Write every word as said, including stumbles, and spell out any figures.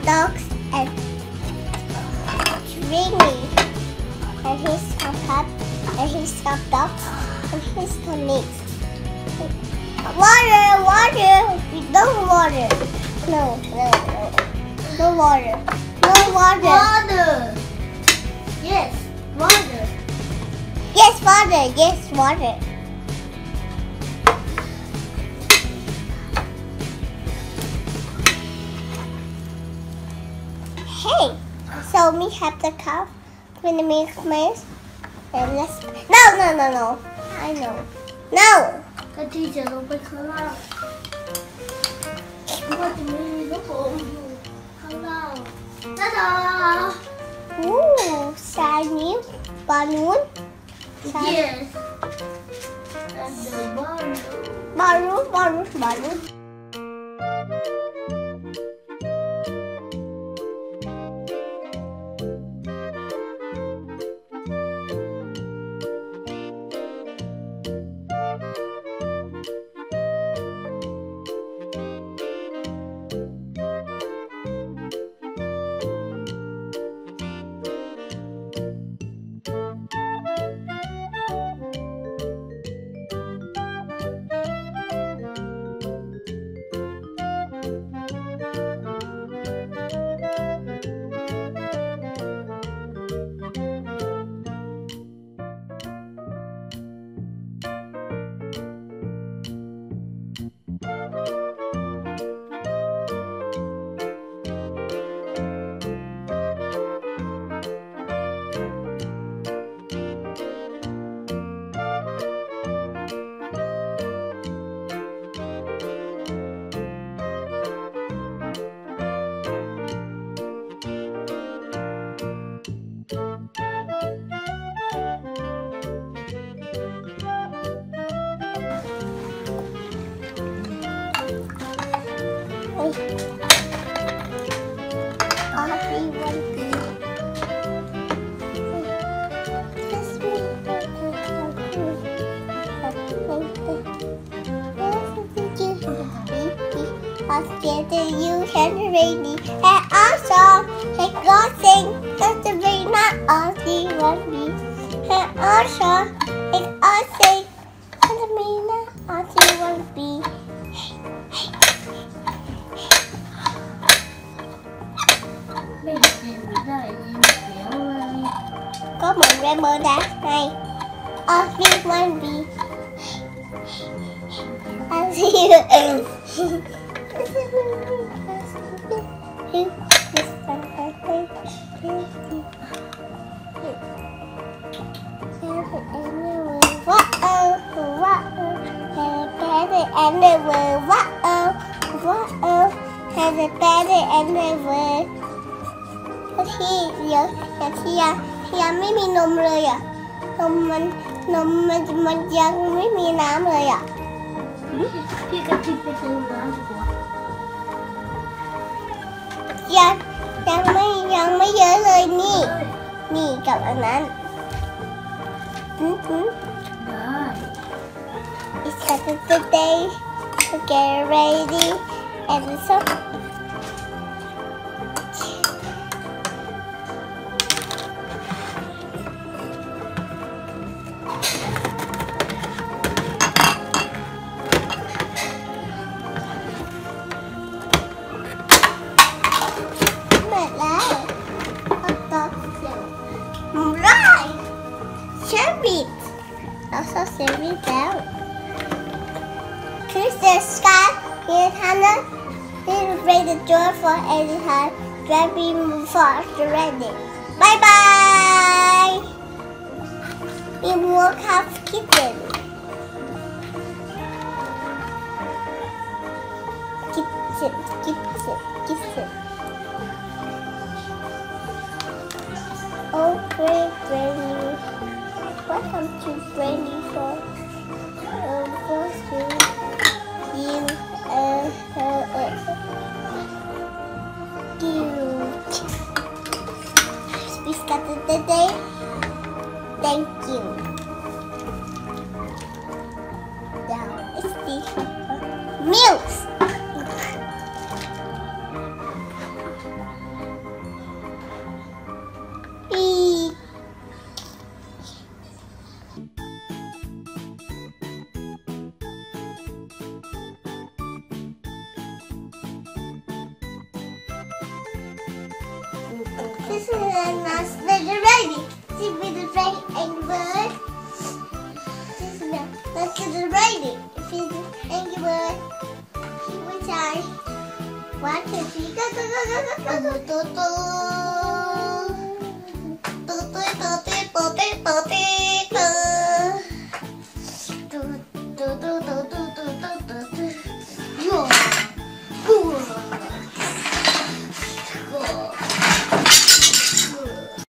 dogs and Dreamy. And he's got cat, and he's got dogs, and he's got meat. Water, water, no water. No, no, no. No water. No water. Water. Yes, water. Yes, water. Yes, water. Hey, so we have the cup with the milk maze. And let's. No, no, no, no. I know. No. กะทิจะลงไปข้างล่างเพราะว่าจะไม่มีลูกโป่งอยู่ข้างล่างจ้าจ้า Ooh, shiny balloon. Yes and the balloon Balloon, balloon, balloon. Together you can rainy and also take nothing just the rain not all the one me and also take nothing just the rain not all the one be. ไม่เห็นได้ยินเสียงเลยก็เหมือนเรนโบว์ดัชไง all the one be. I see you. What oh, what oh, have a baby and the world. What oh, what oh, have a baby and the world. ที่เดี๋ยวแต่ที่ยังที่ยังไม่มีนมเลยอ่ะนมมันนมมันมันยังไม่มีน้ำเลยอ่ะพี่กะทิไปซื้อน้ำดีกว่ายังยังไม่ยังไม่เยอะเลยนี่นี่กับอันนั้นอือหือได้ It's Saturday day to get ready and so also save it down. Chris the sky, here Hannah, here break the door for any time, driving for the ready. Bye bye! We will have kitchen. Kitchen, kitchen, kitchen. Oh, great, great. Welcome to Brandy for um, first you uh, uh, uh, cute. We started the day. Thank you. Now it's the uh, meals. This is a nice little rainy. See me the rain angry bird. This is a nice little rainy. If it's an angry bird, which I one, two, three, go, go, go, go, go, go, go, go, go. Do, do, do, do, do, do, do, do. Do, do, do, do.